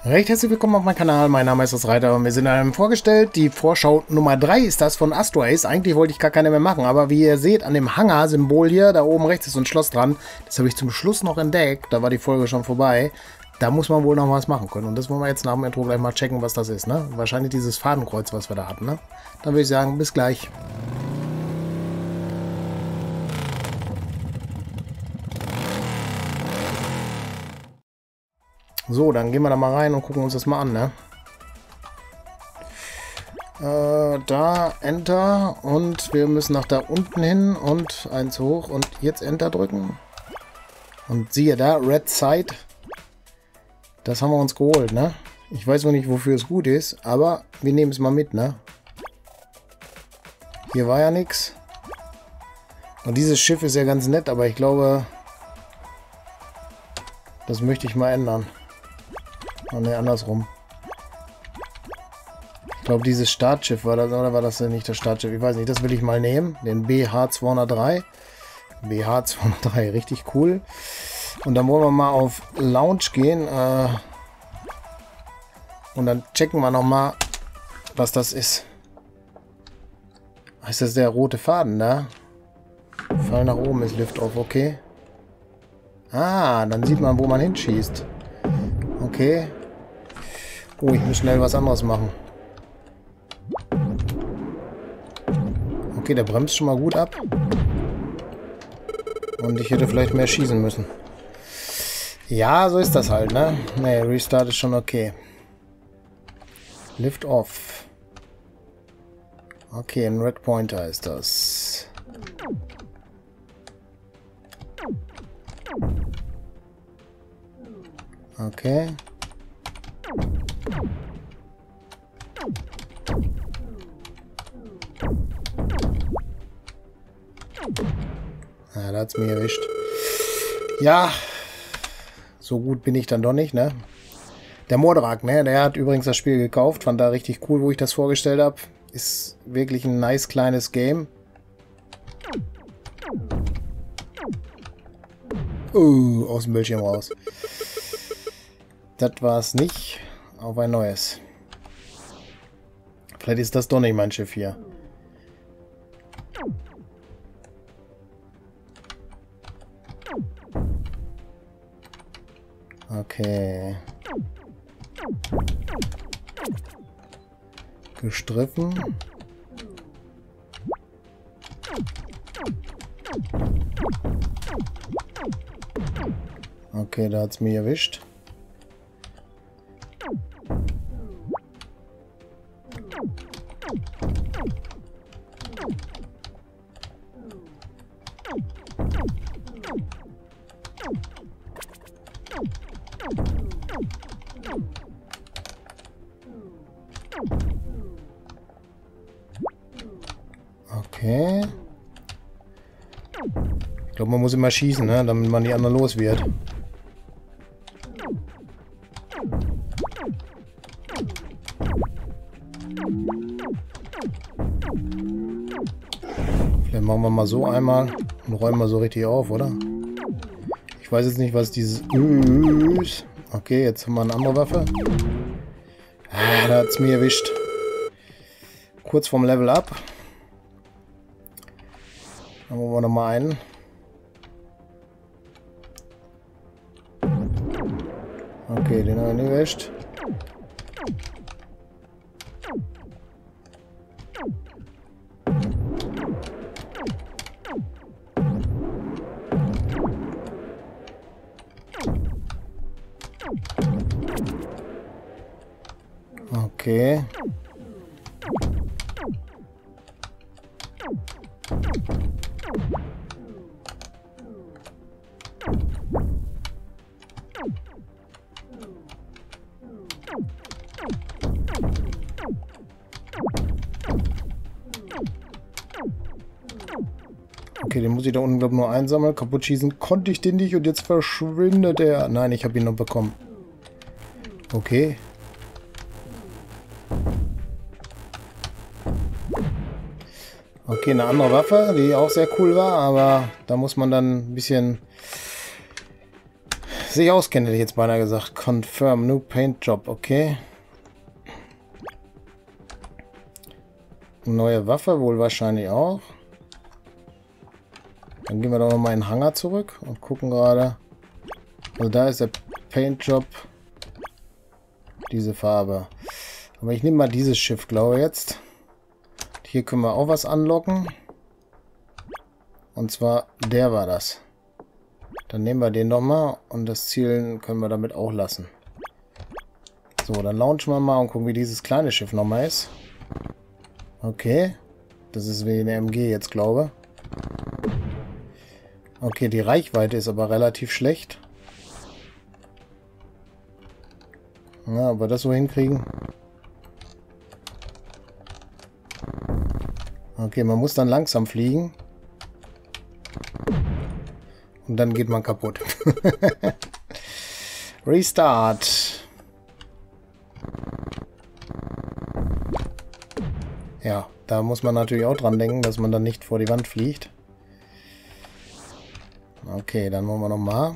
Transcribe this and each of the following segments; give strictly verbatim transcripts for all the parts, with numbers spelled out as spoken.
Recht herzlich willkommen auf meinem Kanal, mein Name ist das Reiter und wir sind einem vorgestellt. Die Vorschau Nummer drei ist das von Astraeus. Eigentlich wollte ich gar keine mehr machen, aber wie ihr seht, an dem Hangar-Symbol hier, da oben rechts ist so ein Schloss dran. Das habe ich zum Schluss noch entdeckt, da war die Folge schon vorbei. Da muss man wohl noch was machen können und das wollen wir jetzt nach dem Intro gleich mal checken, was das ist, ne? Wahrscheinlich dieses Fadenkreuz, was wir da hatten, ne? Dann würde ich sagen, bis gleich. So, dann gehen wir da mal rein und gucken uns das mal an, ne? Äh, da, Enter und wir müssen nach da unten hin und eins hoch und jetzt Enter drücken. Und siehe da, Red Side. Das haben wir uns geholt, ne? Ich weiß noch nicht, wofür es gut ist, aber wir nehmen es mal mit, ne? Hier war ja nichts. Und dieses Schiff ist ja ganz nett, aber ich glaube, das möchte ich mal ändern. Oh ne, andersrum. Ich glaube, dieses Startschiff war das, oder war das denn nicht das Startschiff? Ich weiß nicht, das will ich mal nehmen. Den B H zweihundertdrei. B H zweihundertdrei, richtig cool. Und dann wollen wir mal auf Launch gehen. Äh, und dann checken wir nochmal, was das ist. Ist das der rote Faden da? Fall nach oben ist Lift-Off, okay. Ah, dann sieht man, wo man hinschießt. Okay. Oh, ich muss schnell was anderes machen. Okay, der bremst schon mal gut ab. Und ich hätte vielleicht mehr schießen müssen. Ja, so ist das halt, ne? Ne, Restart ist schon okay. Lift off. Okay, ein Red Pointer ist das. Okay. Ja, da hat es mich erwischt. Ja, so gut bin ich dann doch nicht, ne? Der Mordrak, ne? Der hat übrigens das Spiel gekauft. Fand da richtig cool, wo ich das vorgestellt habe. Ist wirklich ein nice kleines Game. Uh, aus dem Bildschirm raus. Das war es nicht. Auf ein neues. Vielleicht ist das doch nicht mein Schiff hier. Okay. Gestriffen. Okay, da hat es mich erwischt. Okay. Ich glaube, man muss immer schießen, ne? Damit man die anderen los wird. Vielleicht machen wir mal so einmal und räumen wir so richtig auf, oder? Ich weiß jetzt nicht, was dieses ist. Okay, jetzt haben wir eine andere Waffe. Ah, da hat es mir erwischt. Kurz vorm Level Up. Dann wollen wir noch mal einen. Okay, den haben wir nicht erwischt. Okay. Okay, den muss ich da unten, glaube ich, nur einsammeln. Kaputt schießen konnte ich den nicht und jetzt verschwindet er. Nein, ich habe ihn noch bekommen. Okay. Okay, eine andere Waffe, die auch sehr cool war, aber da muss man dann ein bisschen sich auskenne, hätte ich jetzt beinahe gesagt. Confirm, new paint job, okay. Neue Waffe, wohl wahrscheinlich auch. Dann gehen wir doch nochmal in den Hangar zurück und gucken gerade. Also da ist der Paint Job. Diese Farbe. Aber ich nehme mal dieses Schiff, glaube ich jetzt. Hier können wir auch was anlocken. Und zwar, der war das. Dann nehmen wir den nochmal und das Zielen können wir damit auch lassen. So, dann launchen wir mal und gucken, wie dieses kleine Schiff nochmal ist. Okay. Das ist wie eine M G jetzt, glaube ich. Okay, die Reichweite ist aber relativ schlecht. Ja, ob wir das so hinkriegen. Okay, man muss dann langsam fliegen. Und dann geht man kaputt. Restart. Ja, da muss man natürlich auch dran denken, dass man dann nicht vor die Wand fliegt. Okay, dann wollen wir nochmal.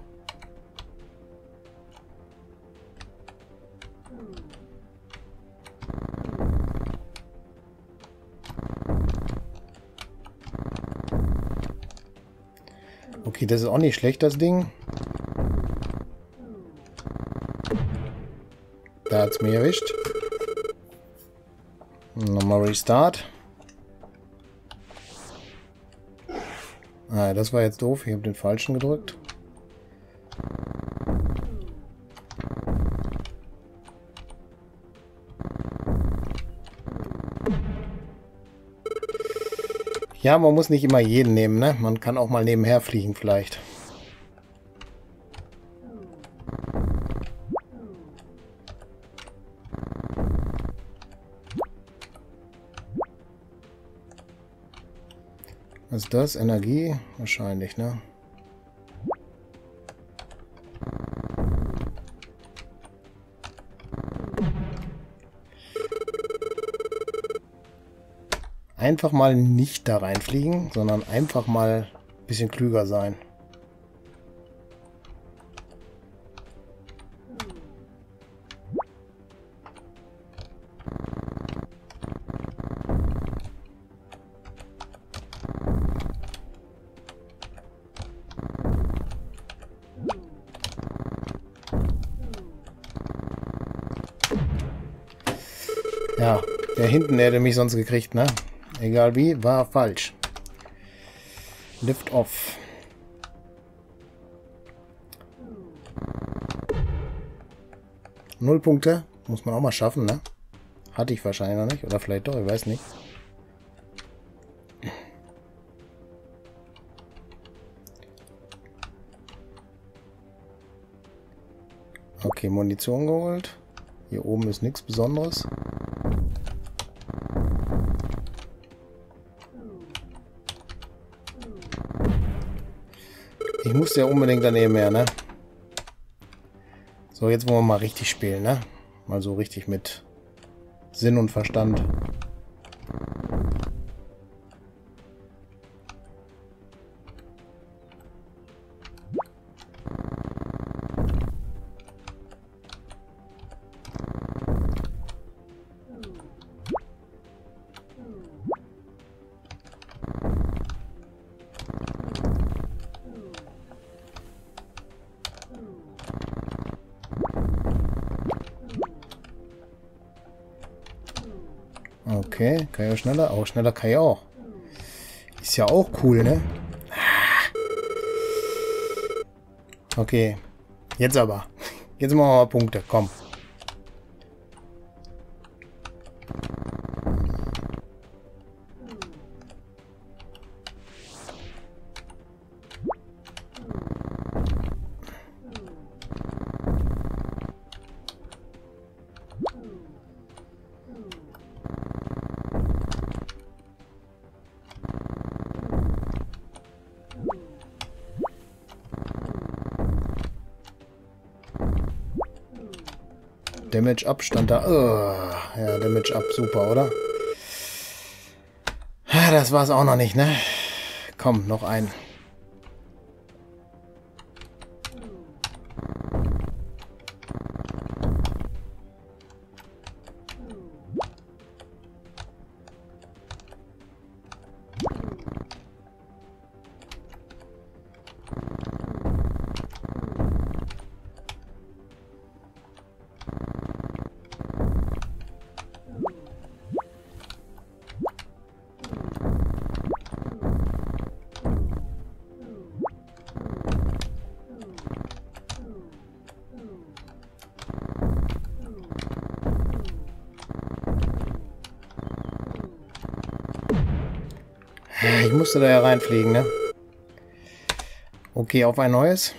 Okay, das ist auch nicht schlecht, das Ding. Da hat es mir erwischt. Nochmal Restart. Ah, das war jetzt doof. Ich habe den falschen gedrückt. Ja, man muss nicht immer jeden nehmen, ne? Man kann auch mal nebenher fliegen vielleicht. Was ist das? Energie? Wahrscheinlich, ne? Einfach mal nicht da reinfliegen, sondern einfach mal ein bisschen klüger sein. Ja, der hinten der hätte mich sonst gekriegt, ne? Egal wie, war falsch. Lift off. Null Punkte. Muss man auch mal schaffen, ne? Hatte ich wahrscheinlich noch nicht. Oder vielleicht doch, ich weiß nicht. Okay, Munition geholt. Hier oben ist nichts Besonderes. Ich musste ja unbedingt daneben her, ne? So, jetzt wollen wir mal richtig spielen, ne? Mal so richtig mit Sinn und Verstand. Okay, kann ich auch schneller? Auch schneller kann ich auch. Ist ja auch cool, ne? Okay, jetzt aber. Jetzt machen wir mal Punkte, komm. Damage Up stand da. Oh, ja, Damage Up, super, oder? Das war's auch noch nicht, ne? Komm, noch ein. Ich musste da ja reinfliegen, ne? Okay, auf ein neues.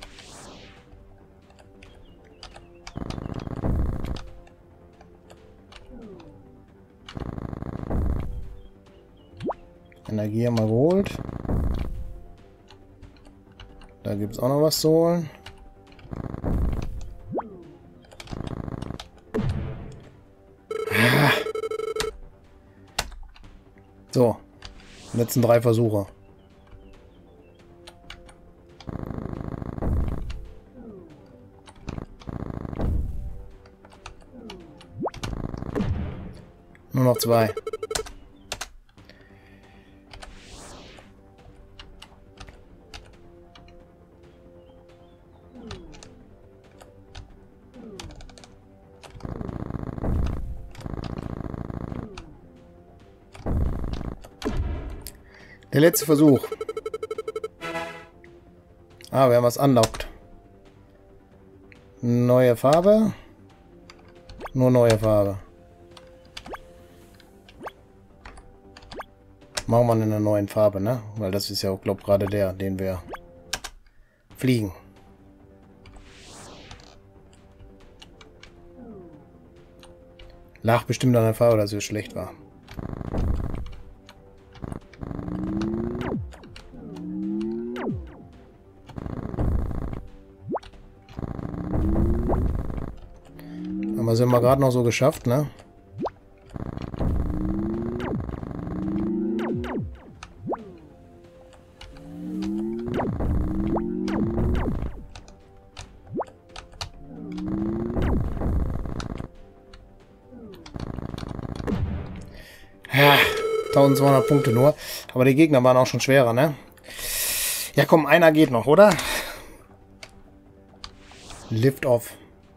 Energie haben wir geholt. Da gibt es auch noch was zu holen. Ah. So, letzten drei Versuche. Nur noch zwei. Der letzte Versuch. Ah, wir haben was unlocked. Neue Farbe. Nur neue Farbe. Machen wir in einer neuen Farbe, ne? Weil das ist ja auch, glaube ich, gerade der, den wir fliegen. Lag bestimmt an der Farbe, dass es schlecht war. Aber sind wir gerade noch so geschafft, ne? Ja, eintausendzweihundert Punkte nur. Aber die Gegner waren auch schon schwerer, ne? Ja, komm, einer geht noch, oder? Lift off.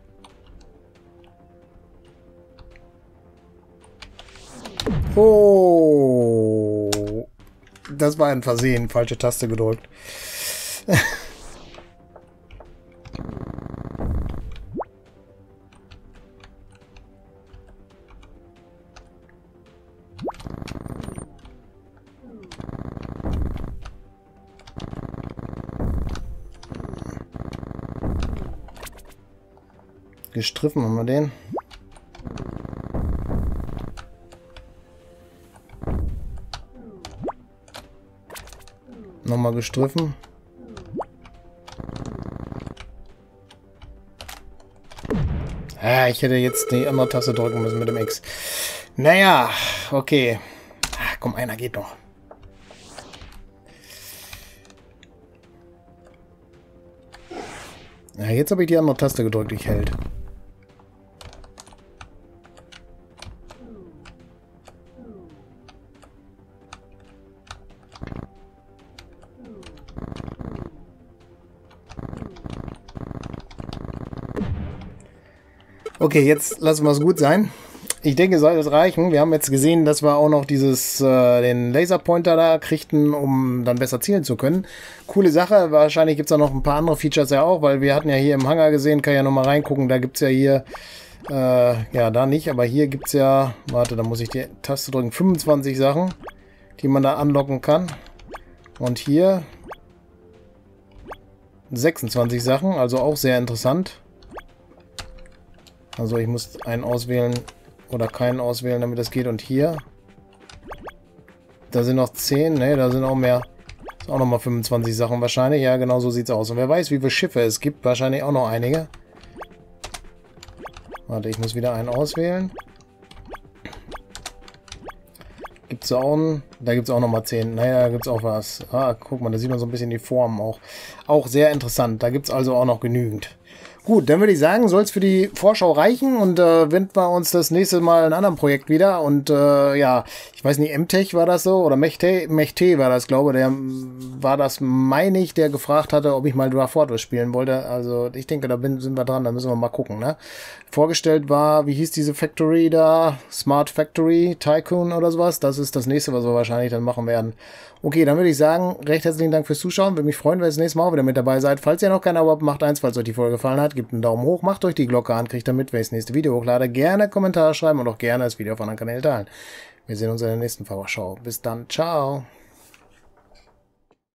Oh, das war ein Versehen. Falsche Taste gedrückt. Gestriffen haben wir den. Nochmal gestriffen. Ah, ich hätte jetzt die andere Taste drücken müssen mit dem X. Naja, okay. Ah, komm, einer geht noch. Ja, jetzt habe ich die andere Taste gedrückt, die hält. Okay, jetzt lassen wir es gut sein. Ich denke, soll es reichen. Wir haben jetzt gesehen, dass wir auch noch dieses, äh, den Laserpointer da kriegten, um dann besser zielen zu können. Coole Sache. Wahrscheinlich gibt es da noch ein paar andere Features ja auch, weil wir hatten ja hier im Hangar gesehen, kann ja noch mal reingucken, da gibt es ja hier, äh, ja, da nicht, aber hier gibt es ja, warte, da muss ich die Taste drücken, fünfundzwanzig Sachen, die man da anlocken kann. Und hier sechsundzwanzig Sachen, also auch sehr interessant. Also ich muss einen auswählen oder keinen auswählen, damit das geht. Und hier, da sind noch zehn, ne, da sind auch mehr. Ist auch nochmal fünfundzwanzig Sachen wahrscheinlich. Ja, genau so sieht es aus. Und wer weiß, wie viele Schiffe es gibt. Wahrscheinlich auch noch einige. Warte, ich muss wieder einen auswählen. Gibt es auch einen? Da gibt es auch nochmal zehn. Naja, da gibt es auch was. Ah, guck mal, da sieht man so ein bisschen die Formen auch. Auch sehr interessant. Da gibt es also auch noch genügend. Gut, dann würde ich sagen, soll es für die Vorschau reichen und äh, wenden wir uns das nächste Mal in einem anderen Projekt wieder. Und äh, ja, ich weiß nicht, M-Tech war das so oder Mechte, Mechte war das, glaube ich. Der war das, meine ich, der gefragt hatte, ob ich mal Dwarf Fortress spielen wollte. Also ich denke, da bin, sind wir dran, da müssen wir mal gucken. Ne? Vorgestellt war, wie hieß diese Factory da? Smart Factory Tycoon oder sowas. Das ist das nächste, was wir wahrscheinlich dann machen werden. Okay, dann würde ich sagen, recht herzlichen Dank fürs Zuschauen. Würde mich freuen, wenn ihr das nächste Mal auch wieder mit dabei seid. Falls ihr noch kein Abo habt, macht eins, falls euch die Folge gefallen hat. Gebt einen Daumen hoch, macht euch die Glocke an, kriegt damit, wenn ich das nächste Video hochlade. Gerne Kommentare schreiben und auch gerne das Video auf anderen Kanälen teilen. Wir sehen uns in der nächsten Vorschau. Bis dann, ciao.